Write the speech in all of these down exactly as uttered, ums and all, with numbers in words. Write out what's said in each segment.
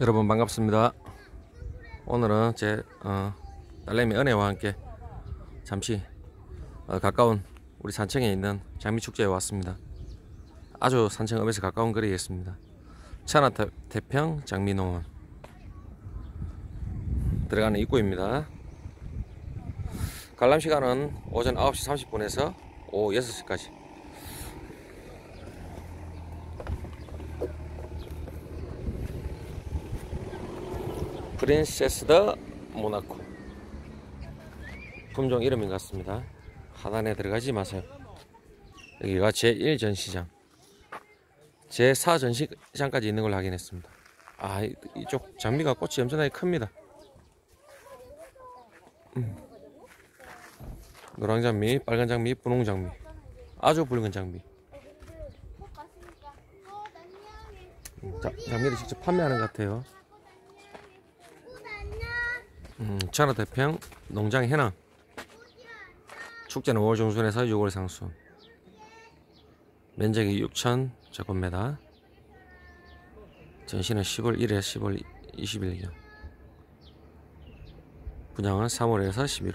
여러분 반갑습니다. 오늘은 제 어, 딸내미 은혜와 함께 잠시 어, 가까운 우리 산청에 있는 장미축제에 왔습니다. 아주 산청읍에서 가까운 거리에 있습니다. 천하태평 장미농원 들어가는 입구입니다. 관람 시간은 오전 아홉 시 삼십 분에서 오후 여섯 시까지. 프린세스 더 모나코 품종 이름인 것 같습니다. 하단에 들어가지 마세요. 여기가 제일 전시장, 제사 전시장까지 있는 걸 확인했습니다. 아, 이쪽 장미가 꽃이 엄청나게 큽니다. 음. 노랑 장미, 빨간 장미, 분홍 장미, 아주 붉은 장미. 자, 장미를 직접 판매하는 것 같아요. 음, 천하태평 농장 해남. 축제는 오월 중순에서 유월 상순. 면적이 육천 제곱미터. 전시는 시월 일일에서 시월 이십일경. 분양은 삼월에서 십일월.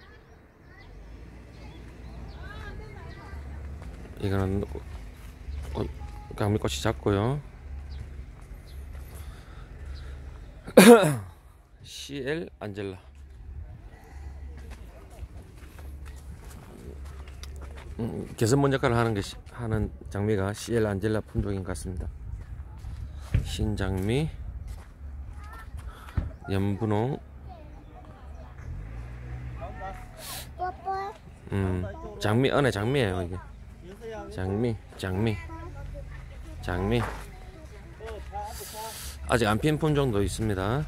이거는 강미꽃이 작고요. 씨엘 안젤라. 음, 개선문 역할을 하는 게 하는 장미가 씨엘 안젤라 품종인 것 같습니다. 신장미, 연분홍, 음, 장미, 은혜 장미예요 이게. 장미, 장미, 장미. 아직 안 핀 품종도 있습니다.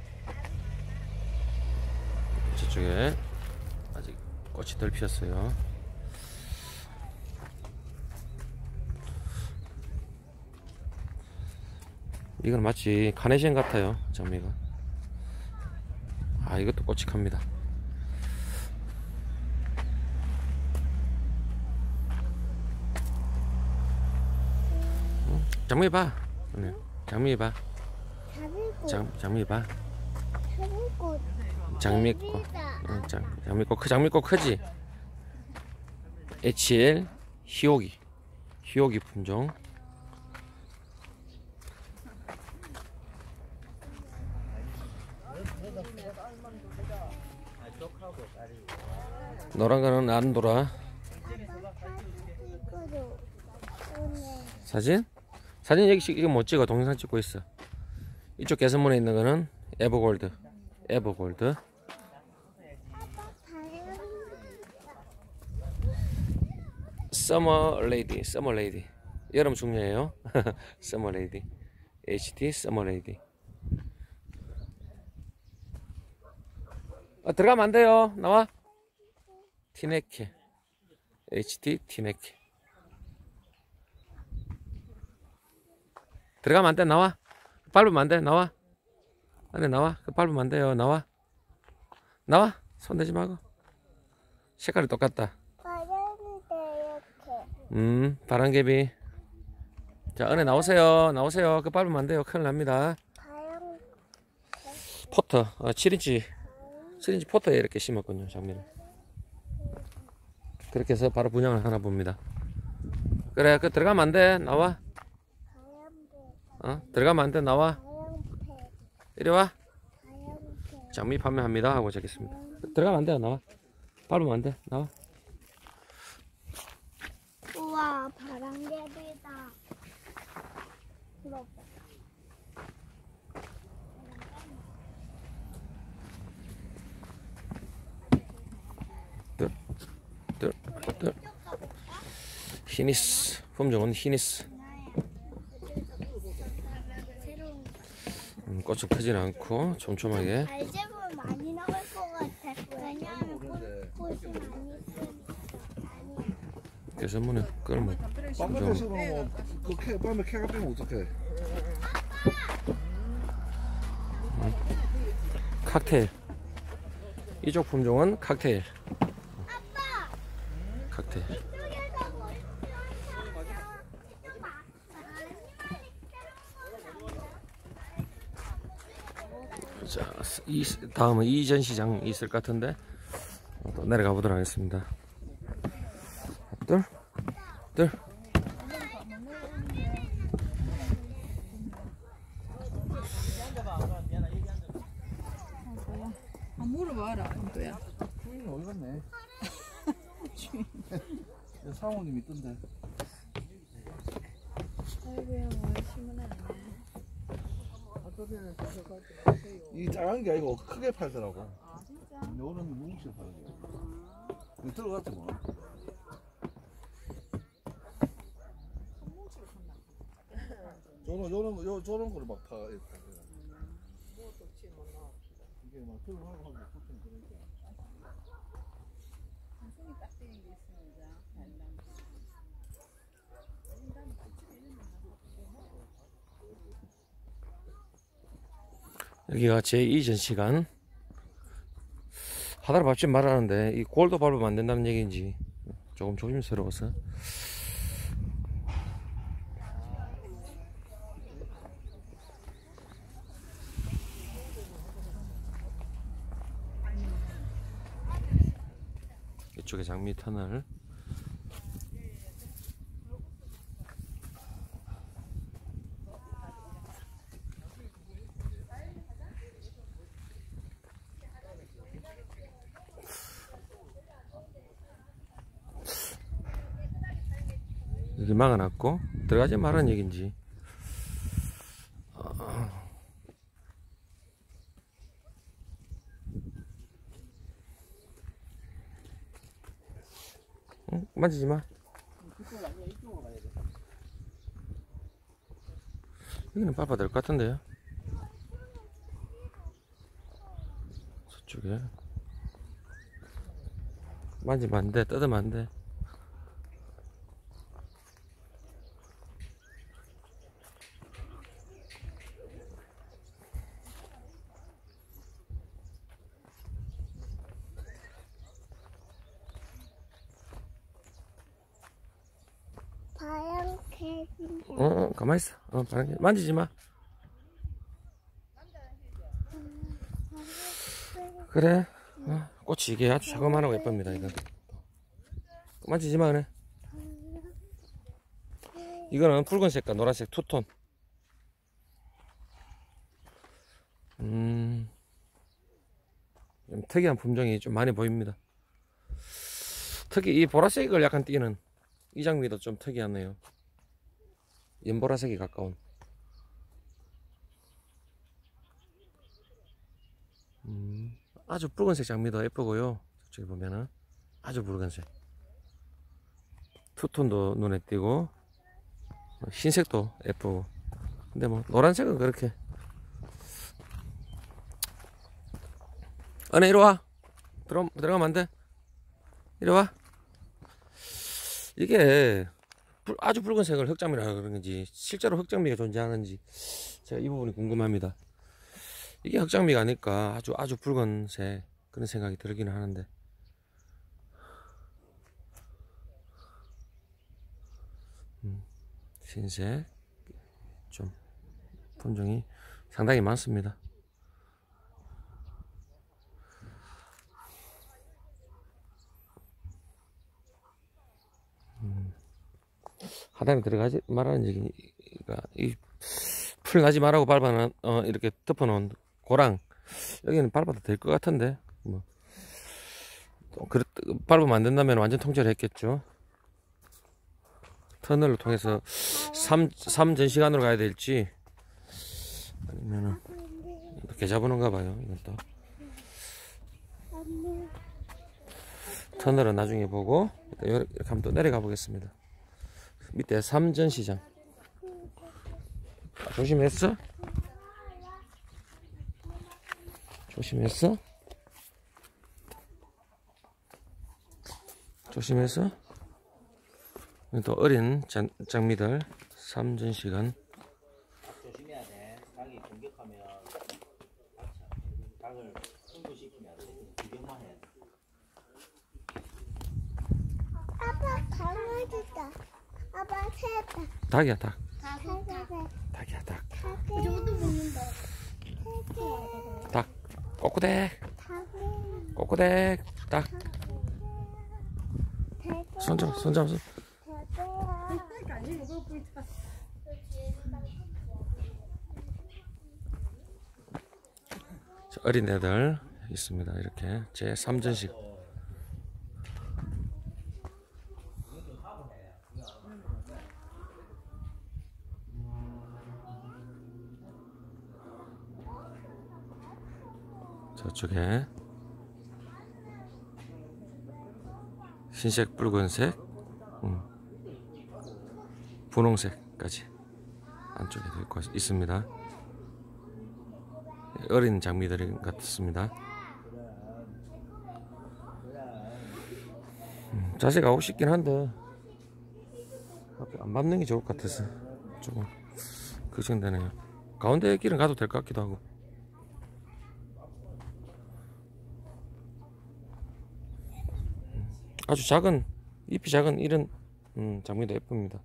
저쪽에 아직 꽃이 덜 피었어요. 이건 마치 카네이션 같아요, 장미가. 아, 이것도 꽃이 큽니다. 장미 봐. 장미 봐. 장, 장미 봐. 장미꽃. 응, 장, 장미꽃, 그 장미꽃 크지? 에이치엘 히오기. 히오기 품종. 노란 거는 안도라. 사진? 사진 여기 이거 못 찍어. 동영상 찍고 있어. 이쪽 개선문에 있는 거는 에버골드. 에버골드. 서머 레이디. 서머 레이디. 여름 숙녀예요. 서머 레이디. 에이치티 서머 레이디. 아, 들어가면 안 돼요. 나와. 티네케. 에이치티 티네케. 들어가면 안 돼. 나와. 밟으면 안 돼. 나와. 안돼. 나와. 그 밟으면 안 돼요. 나와. 나와. 손대지 말고. 색깔이 똑같다. 음, 바람개비. 자, 은혜 나오세요. 나오세요. 그 밟으면 안 돼요. 큰일 납니다. 포터. 어, 칠 인치. 칠 인치 포터에 이렇게 심었군요. 장미를. 그렇게 해서 바로 분양을 하나 봅니다. 그래. 그 들어가면 안 돼. 나와. 어? 들어가면 안 돼. 나와. 이리 와. 장미 판매합니다 하고 적겠습니다. 들어가면 안 돼. 나와. 밟으면 안 돼. 나와. 우와, 바람개비다. 들, 들, 들. 히니스. 품종은 히니스. 음, 꽃은 크진 않고 촘촘하게. 알제보면 많이 나올 것 같아. 왜냐하면 꽃이 많이 있으니까. 그래서 뭐는 그걸 뭐 품종. 그 캐, 밤에 캐가 빼면 어떡해? 음, 칵테일. 이쪽 품종은 칵테일. 칵테일. 자, 이, 다음은 이전시장 있을 것 같은데 또 내려가 보도록 하겠습니다. 둘, 둘. 아, 물어봐라, 또야. 주인이 어디 갔네? 사모님 있던데. 아이고야, 뭐 심으네. 이 작은 게 아니고 크게 팔더라고. 아, 진짜? 근데 오늘은 뭉치게 파는 거야. 근데 들어갔지 뭐. 저런 저런 요 저런 거를 막 파. 이게 막 들어가고 하고 보통 그러니까. 손이 딱 되는 게 있으면 자. 여기가 제이 전시관. 하다를 밟지 말라는데 이 골도 밟으면 안 된다는 얘기인지 조금 조심스러워서. 이쪽에 장미 터널. 여기 막아놨고 들어가지 말라는 얘기인지. 어. 응? 만지지 마. 여기는 밟아야 될 것 같은데요. 저쪽에 만지면 안 돼, 뜯으면 안 돼. 바람개. 어, 어 가만히 있어. 어, 바람개. 만지지 마. 그래. 어, 꽃이 이게 아주 자그마하고 예쁩니다. 이거 만지지 마. 그래. 이거는 붉은색과 노란색 투톤. 음, 좀 특이한 품종이 좀 많이 보입니다. 특히 이 보라색을 약간 띠는 이 장미도 좀 특이하네요. 연보라색이 가까운. 음, 아주 붉은색 장미도 예쁘고요. 저기 보면은 아주 붉은색. 투톤도 눈에 띄고 흰색도 예쁘고. 근데 뭐 노란색은 그렇게. 아네, 이리와. 들어, 들어가면 안 돼. 이리와. 이게 아주 붉은색을 흑장미라고 그러는지 실제로 흑장미가 존재하는지 제가 이 부분이 궁금합니다. 이게 흑장미가 아닐까. 아주 아주 붉은색 그런 생각이 들기는 하는데. 음, 흰색 좀 품종이 상당히 많습니다. 음, 하단에 들어가지 말라는 얘기가, 이 풀 나지 말라고 밟아놓은, 어, 이렇게 덮어놓은 고랑, 여기는 밟아도 될 것 같은데, 뭐, 또 그렇, 밟으면 안 된다면 완전 통제를 했겠죠. 터널을 통해서 삼, 삼 전시관으로 가야 될지, 아니면은, 개 잡으는가 봐요, 이건 또. 터널은 나중에 보고, 이렇게 하면 또 내려가 보겠습니다. 밑에 삼전시장. 아, 조심했어? 조심했어? 조심했어? 또 어린 장, 장미들 삼전시간. 조심해야 돼. 닭이 공격하면 닭을 흥분시키면 안 돼. 구경만 해. 아빠 강아지다. 아빠 새다. 닭이야, 닭. 새다. 닭이야, 닭. 저것도 먹는다. 닭. 꼬꼬댁 타고 꼬꼬댁 딱 타고 손잡 손잡 손. 자, 어린애들 있습니다. 이렇게 제삼 전식. 저쪽에 흰색, 붉은색, 음, 분홍색까지 안쪽에도 있고 있습니다. 어린 장미들 같습니다. 음, 자세히 가고 싶긴 한데 앞에 안 밟는 게 좋을 것 같아서 조금 걱정되네요. 가운데 길은 가도 될 것 같기도 하고. 아주 작은, 잎이 작은 이런 음, 장미도 예쁩니다.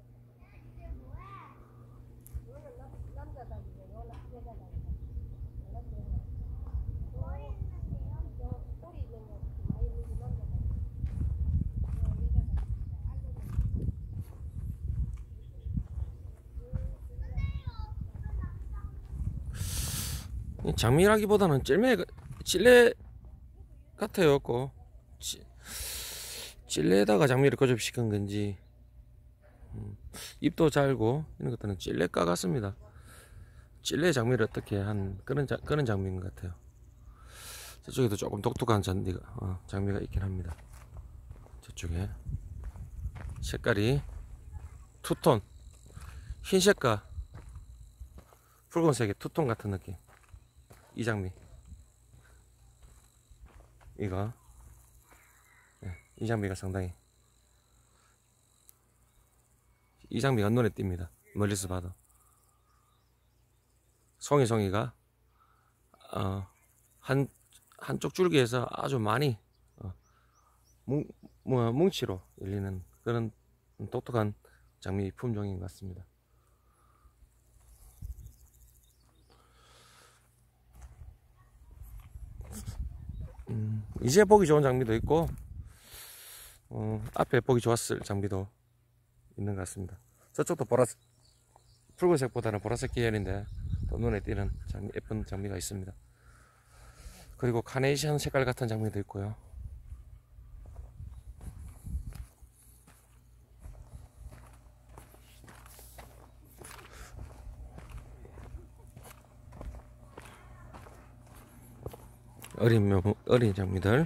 이 장미라기보다는 찔레, 찔레 같아요. 꼭 찔레에다가 장미를 거접시킨 건지 음, 잎도 잘고 이런 것들은 찔레가 같습니다. 찔레 장미를 어떻게 한 그런, 자, 그런 장미인 것 같아요. 저쪽에도 조금 독특한 잔디가, 어, 장미가 있긴 합니다. 저쪽에 색깔이 투톤, 흰색과 붉은색의 투톤 같은 느낌. 이 장미 이거 네, 이 장미가 상당히 이 장미가 눈에 띕니다. 멀리서 봐도 송이송이가 어, 한 한쪽 줄기에서 아주 많이 어, 뭉, 뭐, 뭉치로 열리는 그런 독특한 장미 품종인 것 같습니다. 음, 이제 보기 좋은 장미도 있고 어, 앞에 보기 좋았을 장미도 있는 것 같습니다. 저쪽도 보라색, 붉은색보다는 보라색 계열인데 또 눈에 띄는 장미, 예쁜 장미가 있습니다. 그리고 카네이션 색깔 같은 장미도 있고요. 어린 묘, 어린 장미들.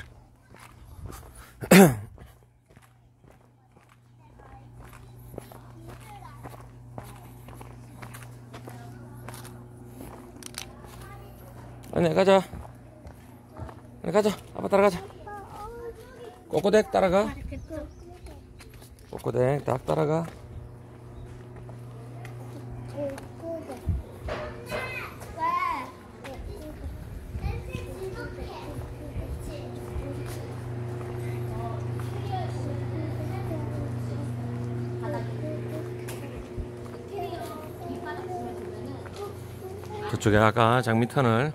아니 가자. 아니 가자. 아빠 따라가자. 꼬꼬댁 따라가. 꼬꼬댁 딱 따라가. 저쪽에 아까 장미터널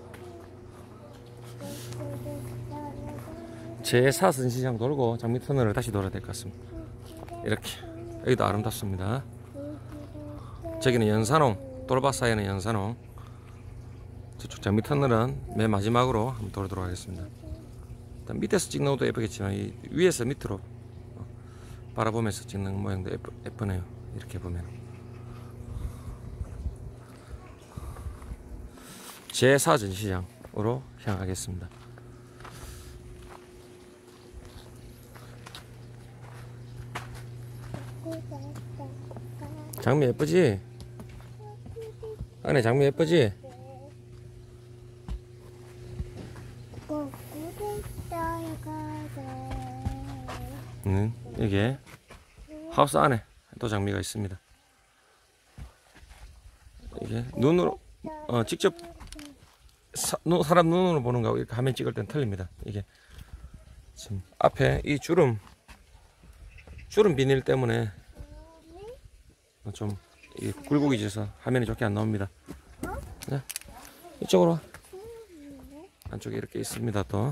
제사 선시장 돌고 장미터널을 다시 돌아야 될 것 같습니다. 이렇게 여기도 아름답습니다. 저기는 연산홍, 돌밭 사이에는 연산홍. 저쪽 장미터널은 맨 마지막으로 한번 돌도록 하겠습니다. 일단 밑에서 찍는 것도 예쁘겠지만 이 위에서 밑으로 바라보면서 찍는 모양도 예쁘, 예쁘네요. 이렇게 보면 제사 전시장으로 향하겠습니다. 장미 예쁘지? 안에 장미 예쁘지? 응, 이게 하우스 안에 또 장미가 있습니다. 이게 눈으로 어, 직접 사, 눈, 사람 눈으로 보는 거하고 이렇게 화면 찍을 땐 틀립니다. 이게 지금 앞에 이 주름 주름 비닐 때문에 좀 이 굴곡이 져서 화면이 좋게 안 나옵니다. 자, 이쪽으로 와. 안쪽에 이렇게 있습니다. 또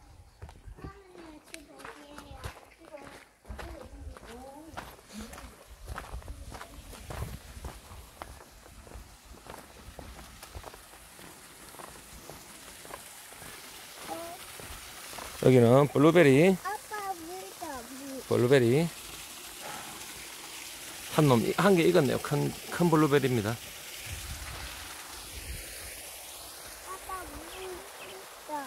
여기는 블루베리, 아빠 물다 물. 블루베리 한 놈 한 개 익었네요. 큰 큰 블루베리입니다. 아빠 물다.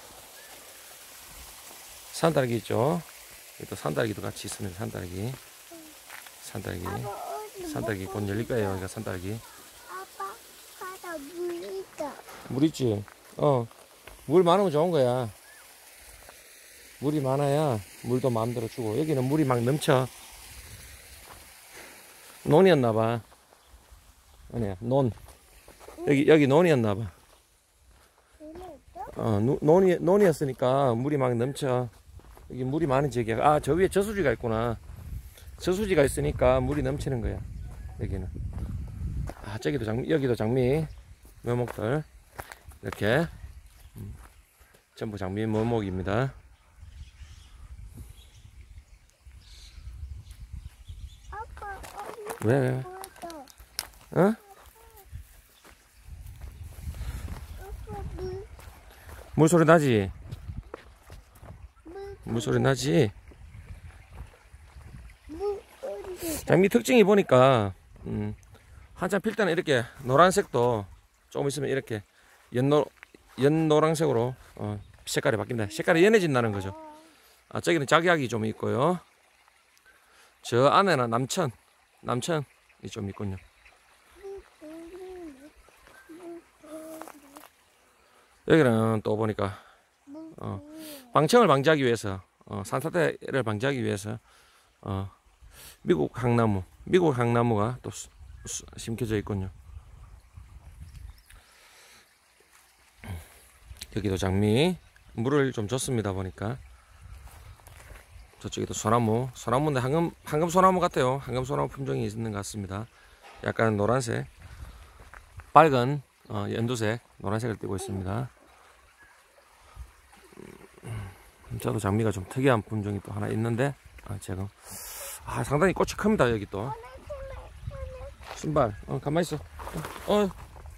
산딸기 있죠. 또 산딸기도 같이 있습니다. 산딸기, 산딸기, 아빠 어디 산딸기 곧 열릴 거예요. 여기가 산딸기. 아빠 가다 물 있다. 물 있지? 어, 물 많으면 좋은 거야. 물이 많아야 물도 마음대로 주고. 여기는 물이 막 넘쳐. 논이었나봐. 아니야, 논. 여기, 여기 논이었나봐. 재밌어? 어, 노- 논이, 논이었으니까 물이 막 넘쳐. 여기 물이 많은 지역이야. 아, 저 위에 저수지가 있구나. 저수지가 있으니까 물이 넘치는 거야. 여기는. 아, 저기도 장미, 여기도 장미. 묘목들. 이렇게. 음, 전부 장미 묘목입니다. 아빠 어디 왜, 왜? 물다. 어? 아빠 물, 물소리 나지? 물, 물소리 나지? 물 어디? 장미 특징이 보니까, 음, 한참 필 때는 이렇게 노란색도 조금 있으면 이렇게 연노, 연노란색으로, 어, 색깔이 바뀐다. 색깔이 연해진다는 거죠. 아, 저기는 작약이 좀 있고요. 저 안에는 남천, 남천이 좀 있군요. 여기는 또 보니까, 어, 방청을 방지하기 위해서, 어, 산사태를 방지하기 위해서, 어, 미국 향나무, 미국 향나무가 또 수- 수- 심겨져 있군요. 여기도 장미, 물을 좀 줬습니다 보니까. 저쪽에도 소나무, 소나무인데 황금, 황금 소나무 같아요. 황금 소나무 품종이 있는 것 같습니다. 약간 노란색, 밝은 어, 연두색, 노란색을 띠고 있습니다. 음, 저도 장미가 좀 특이한 품종이 또 하나 있는데, 아, 제가 아, 상당히 꽃이 큽니다. 여기 또 신발, 어, 가만히 있어. 어, 어.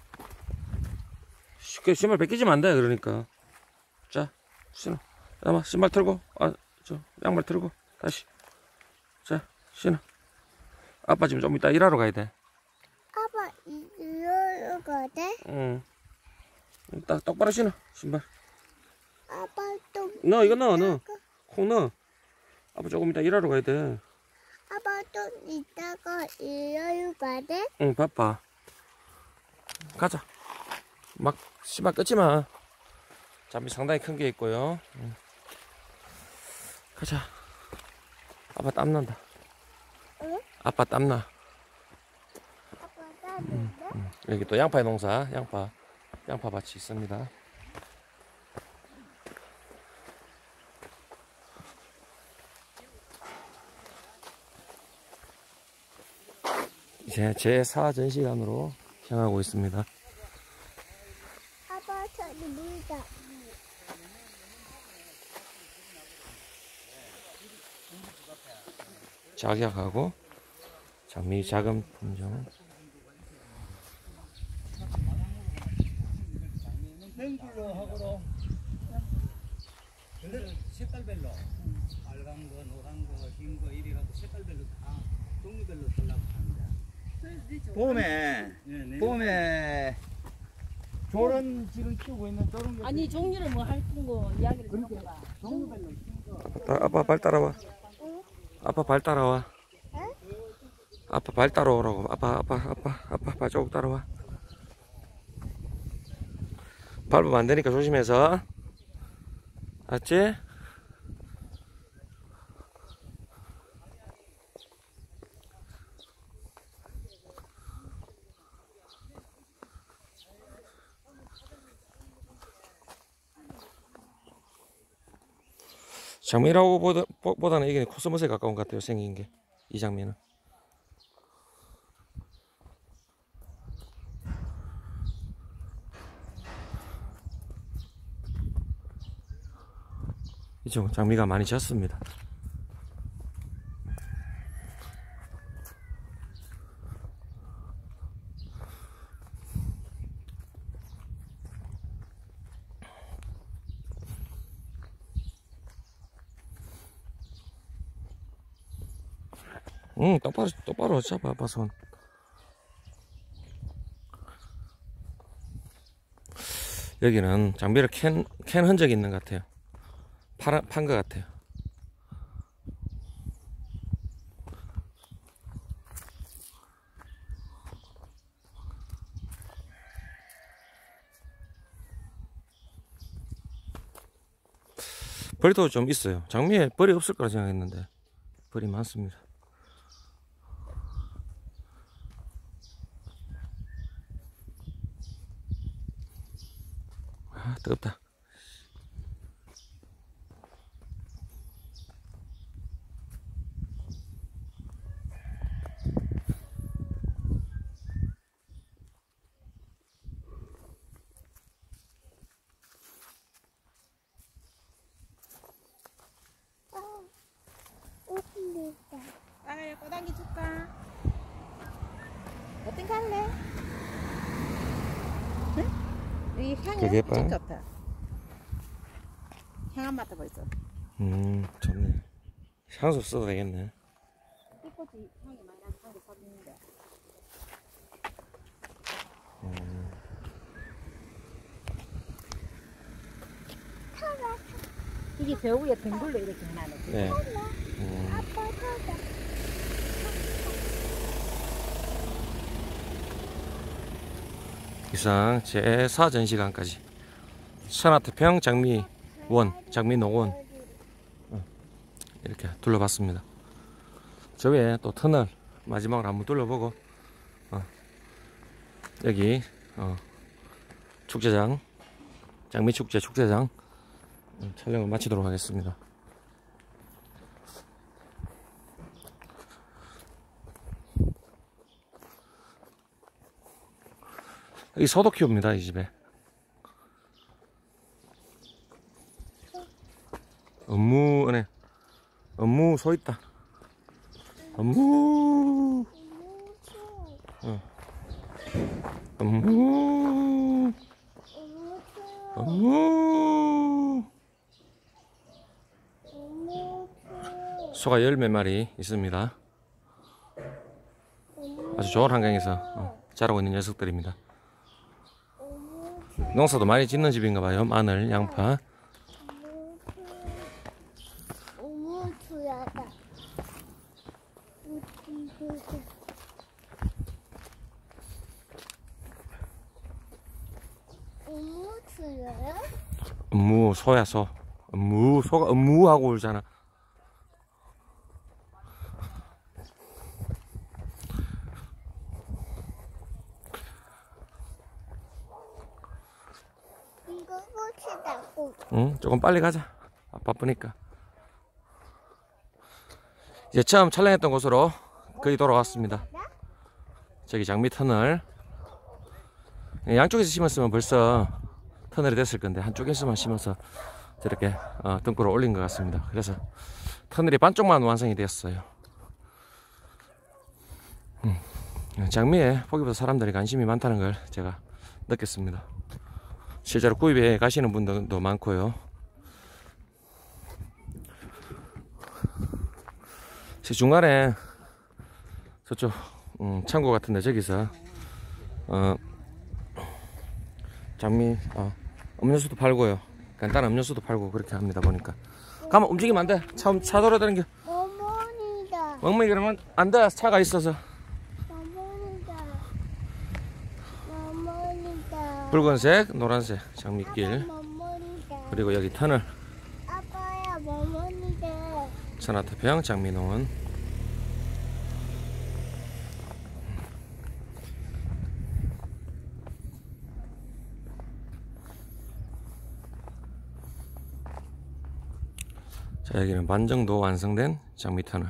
쉽게 신발 벗기지면 안 돼. 그러니까 자, 신어. 야마 신발 털고, 아, 저 양말 털고 다시. 자, 신어. 아빠 지금 좀 이따 일하러 가야 돼. 아빠 이리로 가대? 응. 딱 똑바로 신어 신발. 아빠 또 넣어, 이거 넣어, 넣어. 콩 넣어. 아빠 조금 이따 일하러 가야 돼. 아빠 또 이따가 이리로 가대? 응, 바빠. 가자. 막 신발 끊지 마. 잠이 상당히 큰 게 있고요. 응. 가자. 아빠 땀난다. 응? 아빠 땀나. 아빠 따는데? 응. 여기 또 양파 농사, 양파, 양파 밭이 있습니다. 이제 제사 전시관으로 향하고 있습니다. 아빠 저기 물다. 작약하고 장미 작은 품종. 냉불로 하고로 색깔별로 빨간 거, 노란 거, 흰 거 이래가지고 색깔별로 다 종류별로 달라고 합니다. 봄에 봄에 저런 지금 키우고 있는 저런 게 아니 종류를 뭐 할 거 이야기를 해봐. 종류별로 따- 아빠 발 따라와. 아빠 발 따라와. 아빠 발 따라오라고. 아빠 아빠 아빠 아빠 발 조금 따라와. 밟으면 안 되니까 조심해서. 알았지? 장미라고 보다, 보다는 이게 코스모스에 가까운 것 같아요. 생긴 게. 이 장미는. 이쪽 장미가 많이 졌습니다. 응, 똑바로, 똑바로 잡아, 봐, 손. 여기는 장비를 캔, 캔 흔적이 있는 것 같아요. 판, 판 것 같아요. 벌도 좀 있어요. 장미에 벌이 없을 거라 생각했는데, 벌이 많습니다. 아, 뜨겁다. 웃긴다. 아야 꼬당기 줄까? 어떤 거 할래? 응? 이 향이 되게 진짜 예뻐요. 좋다. 향 한 맡아봐 있어. 음, 좋네. 향수 써도 되겠네. 이 꽃이 향이 많이 나서 한개 사주는데. 이게 저 위에 둥글로 이렇게 해놔네. 네. 음, 아빠 타자. 이상 제사 전시관까지 천하태평 장미원, 장미농원 이렇게 둘러봤습니다. 저 위에 또 터널 마지막으로 한번 둘러보고 어, 여기 어, 축제장, 장미축제 축제장 음, 촬영을 마치도록 하겠습니다. 여기 소도 키웁니다, 이 집에. 업무, 은혜. 업무, 소 있다. 업무. 어. 업무. 업무. 소가 열 몇 마리 있습니다. 아주 좋은 환경에서 어, 자라고 있는 녀석들입니다. 농사도 많이 짓는 집인가 봐요. 마늘, 양파. 우무추야다. 우무추야요? 업무, 소야, 소. 업무, 소가 업무하고 울잖아. 이거 꽃이다, 꽃. 응, 조금 빨리 가자. 아, 바쁘니까. 이제 처음 촬영했던 곳으로 거의 돌아왔습니다. 저기 장미 터널. 양쪽에서 심었으면 벌써 터널이 됐을 건데 한쪽에서만 심어서 저렇게 어, 등골을 올린 것 같습니다. 그래서 터널이 반쪽만 완성이 되었어요. 음, 장미에 포기보다 사람들이 관심이 많다는 걸 제가 느꼈습니다. 실제로 구입해 가시는 분들도 많고요. 제 중간에 저쪽 음, 창고 같은데 저기서 어, 장미 어, 음료수도 팔고요. 간단한 음료수도 팔고 그렇게 합니다. 보니까 가만 움직이면 안 돼. 차, 차 돌아다니는 게 어머니다. 멍멍이 그러면 안 돼. 차가 있어서. 어머니다. 어머니다. 붉은색, 노란색 장미길, 어머니다. 그리고 여기 터널 아빠야, 어머니다. 천하태평 장미농원. 자, 여기는 반 정도 완성된 장미 터널.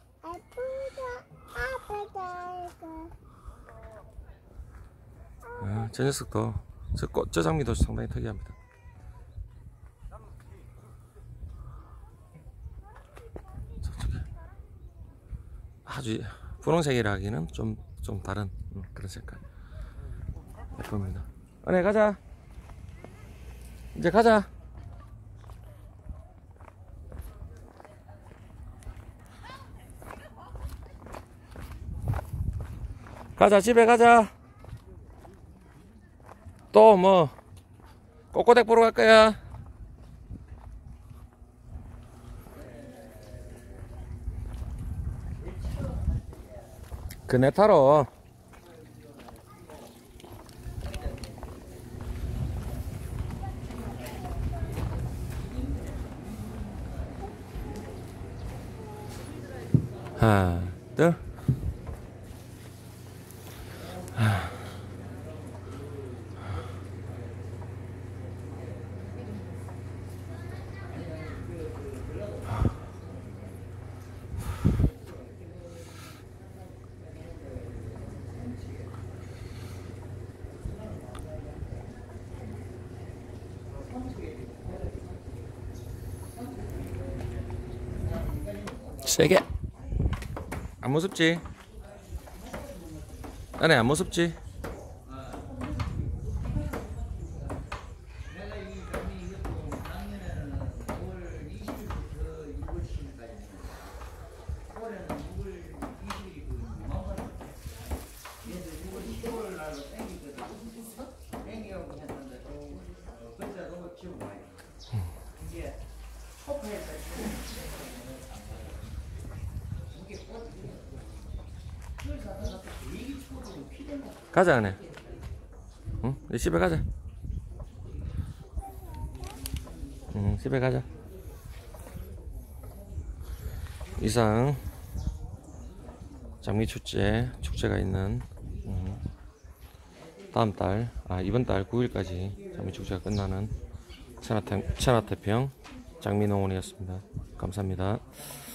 아프다, 아프다, 이거. 아, 아, 저 녀석도 저, 꽃, 저 장미도 상당히 특이합니다. 저쪽에 아주 분홍색이라기는 좀, 좀 다른 음, 그런 색깔. 예쁩니다. 은혜 가자. 이제 가자. 가자, 집에 가자. 또 뭐 꼬꼬댁 보러 갈 거야. 그네 타러. 하나, 둘. 세게. 안 무섭지? 안에 안 무섭지? 가자, 안에. 응? 이제 집에 가자. 응, 집에 가자. 이상 장미축제 축제가 있는 음, 다음 달, 아 이번 달 구 일까지 장미축제가 끝나는 천하태, 천하태평 장미농원이었습니다. 감사합니다.